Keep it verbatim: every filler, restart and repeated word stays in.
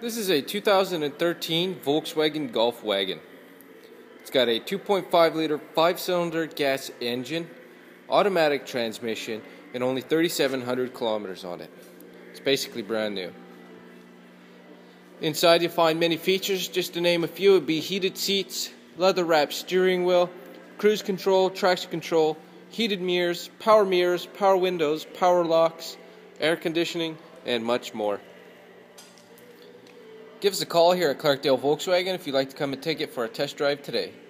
This is a two thousand thirteen Volkswagen Golf Wagon. It's got a two point five liter five-cylinder gas engine, automatic transmission, and only thirty-seven hundred kilometers on it. It's basically brand new. Inside you'll find many features. Just to name a few, it would be heated seats, leather-wrapped steering wheel, cruise control, traction control, heated mirrors, power mirrors, power windows, power locks, air conditioning, and much more. Give us a call here at Clarkdale Volkswagen if you'd like to come and take it for a test drive today.